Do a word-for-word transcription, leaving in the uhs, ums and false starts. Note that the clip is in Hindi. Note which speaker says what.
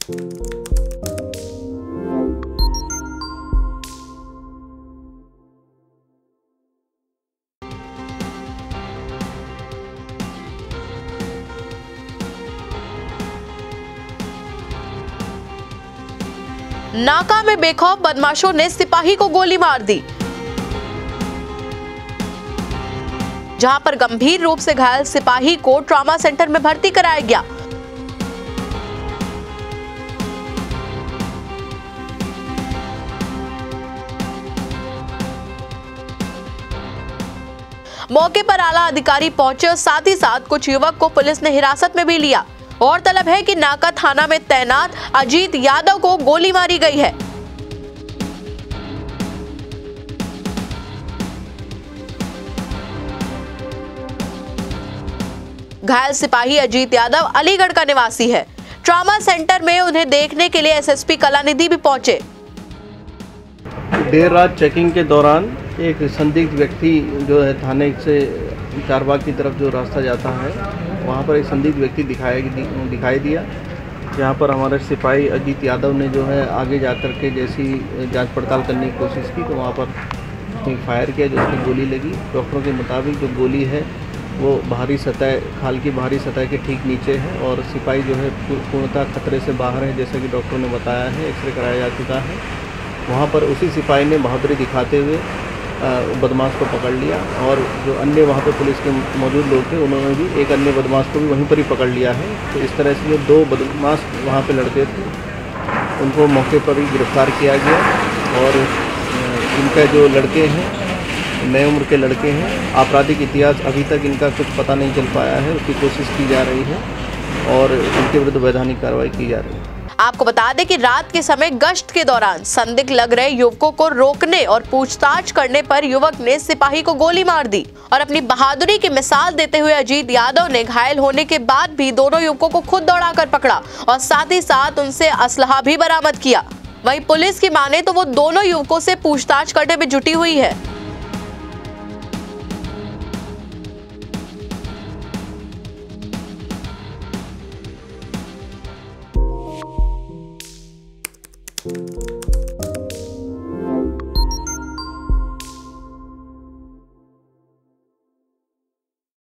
Speaker 1: नाका में बेखौफ बदमाशों ने सिपाही को गोली मार दी। जहां पर गंभीर रूप से घायल सिपाही को ट्रॉमा सेंटर में भर्ती कराया गया। मौके पर आला अधिकारी पहुंचे और साथ ही साथ कुछ युवक को पुलिस ने हिरासत में भी लिया। और तलब है कि नाका थाना में तैनात अजीत यादव को गोली मारी गई है। घायल सिपाही अजीत यादव अलीगढ़ का निवासी है। ट्रॉमा सेंटर में उन्हें देखने के लिए एसएसपी कलानिधि भी पहुंचे।
Speaker 2: देर रात चेकिंग के दौरान एक संदिग्ध व्यक्ति जो है थाने से चारबाग की तरफ जो रास्ता जाता है, वहाँ पर एक संदिग्ध व्यक्ति दिखाई दिखाई दिया। जहाँ पर हमारे सिपाही अजीत यादव ने जो है आगे जाकर के जैसी जांच पड़ताल करने की कोशिश की तो वहाँ पर फायर किया, जो उसकी गोली लगी। डॉक्टरों के मुताबिक जो गोली है वो बाहरी सतह, खाल की बाहरी सतह के ठीक नीचे है और सिपाही जो है पूर्णतः खतरे से बाहर है, जैसा कि डॉक्टरों ने बताया है। एक्सरे कराया जा चुका है। वहाँ पर उसी सिपाही ने बहादुरी दिखाते हुए बदमाश को पकड़ लिया और जो अन्य वहाँ पे पुलिस के मौजूद लोग थे उन्होंने भी एक अन्य बदमाश को भी वहीं पर ही पकड़ लिया है। तो इस तरह से जो दो बदमाश वहाँ पे लड़के थे उनको मौके पर ही गिरफ्तार किया गया और इनका जो लड़के हैं नए उम्र के लड़के हैं, आपराधिक इतिहास अभी तक इनका कुछ पता नहीं चल पाया है, उसकी कोशिश की जा रही है और इनके विरुद्ध वैधानिक कार्रवाई की जा रही है।
Speaker 1: आपको बता दें कि रात के समय गश्त के दौरान संदिग्ध लग रहे युवकों को रोकने और पूछताछ करने पर युवक ने सिपाही को गोली मार दी और अपनी बहादुरी की मिसाल देते हुए अजीत यादव ने घायल होने के बाद भी दोनों युवकों को खुद दौड़ाकर पकड़ा और साथ ही साथ उनसे असलहा भी बरामद किया। वहीं पुलिस की माने तो वो दोनों युवकों से पूछताछ करने में जुटी हुई है।